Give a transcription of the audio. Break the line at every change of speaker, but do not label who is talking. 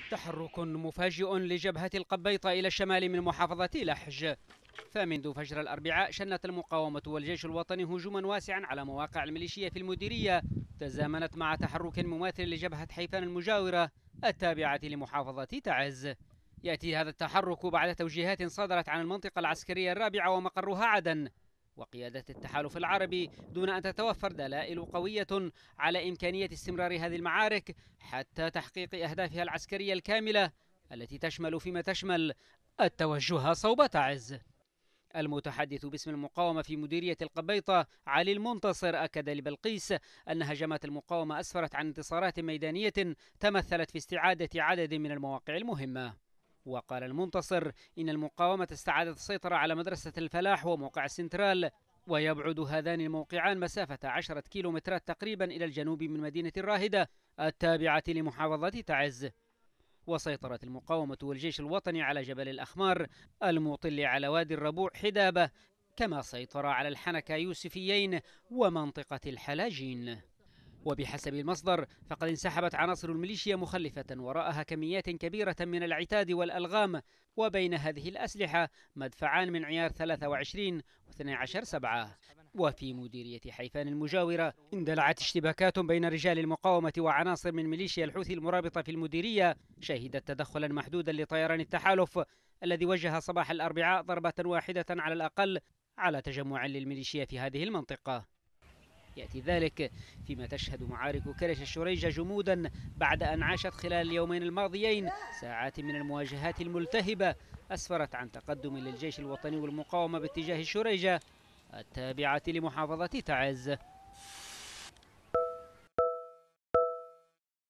تحرك مفاجئ لجبهة القبيطة إلى الشمال من محافظة لحج. فمنذ فجر الأربعاء شنت المقاومة والجيش الوطني هجوما واسعا على مواقع الميليشيا في المديرية، تزامنت مع تحرك مماثل لجبهة حيفان المجاورة التابعة لمحافظة تعز. يأتي هذا التحرك بعد توجيهات صدرت عن المنطقة العسكرية الرابعة ومقرها عدن وقيادة التحالف العربي دون أن تتوفر دلائل قوية على إمكانية استمرار هذه المعارك حتى تحقيق أهدافها العسكرية الكاملة التي تشمل فيما تشمل التوجه صوب تعز. المتحدث باسم المقاومة في مديرية القبيطة علي المنتصر أكد لبلقيس أن هجمات المقاومة أسفرت عن انتصارات ميدانية تمثلت في استعادة عدد من المواقع المهمة. وقال المنتصر إن المقاومة استعادت السيطرة على مدرسة الفلاح وموقع السنترال، ويبعد هذان الموقعان مسافة 10 كيلومترات تقريبا إلى الجنوب من مدينة الراهدة التابعة لمحافظة تعز. وسيطرت المقاومة والجيش الوطني على جبل الأخمار المطل على وادي الربوع حدابة، كما سيطر على الحنكة يوسفيين ومنطقة الحلاجين. وبحسب المصدر فقد انسحبت عناصر الميليشيا مخلفة وراءها كميات كبيرة من العتاد والألغام، وبين هذه الأسلحة مدفعان من عيار 23 و12/7. وفي مديرية حيفان المجاورة اندلعت اشتباكات بين رجال المقاومة وعناصر من ميليشيا الحوثي المرابطة في المديرية، شهدت تدخلا محدودا لطيران التحالف الذي وجه صباح الأربعاء ضربة واحدة على الأقل على تجمع للميليشيا في هذه المنطقة. يأتي ذلك فيما تشهد معارك كرش الشريجة جمودا بعد أن عاشت خلال اليومين الماضيين ساعات من المواجهات الملتهبة أسفرت عن تقدم للجيش الوطني والمقاومة باتجاه الشريجة التابعة لمحافظة تعز.